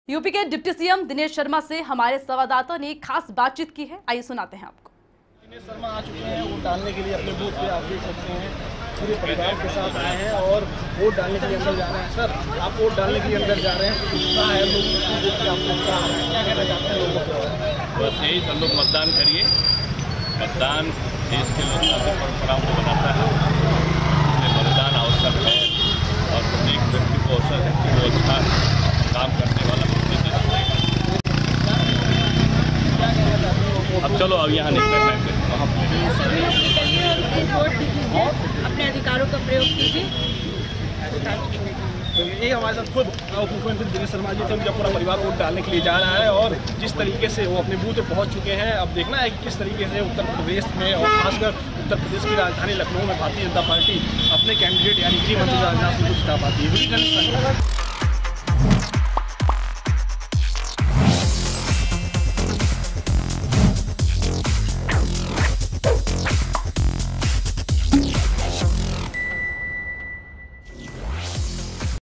UP के deputy CM Dinesh Sharma से हमारे संवाददाता ने खास बातचीत की है। आइए सुनाते हैं आपको। दिनेश शर्मा आ चुके हैं वोट डालने के लिए अपने बूथ पे, आप देख सकते हैं पूरे परिवार के साथ आए हैं और वोट डालने के लिए अंदर जा रहे हैं। सर, आप वोट डालने के लिए अंदर जा रहे हैं, उत्साह है लोगों को, क्या कहना चाहते हैं लोगों को? बस यही, सब लोग मतदान करिए। मतदान देश के लोकतांत्रिक परंपराओं को बनाता है। मतदान आवश्यक है और प्रत्येक व्यक्ति को अवसर है कि वो अच्छा काम करने वाला अब चलो अब यहाँ निकलना है, अपने अधिकारों का प्रयोग कीजिए। तो ये हमारे साथ खुद उप मुख्यमंत्री दिनेश शर्मा जी थे, उनका पूरा परिवार वोट डालने के लिए जा रहा है और जिस तरीके से वो अपने बूथ पर पहुंच चुके हैं, अब देखना है कि किस तरीके से उत्तर प्रदेश में और खासकर उत्तर प्रदेश की राजधानी लखनऊ में भारतीय जनता पार्टी अपने कैंडिडेट यानी गृह मंत्री राजनाथ सिंह को जिता पाती है।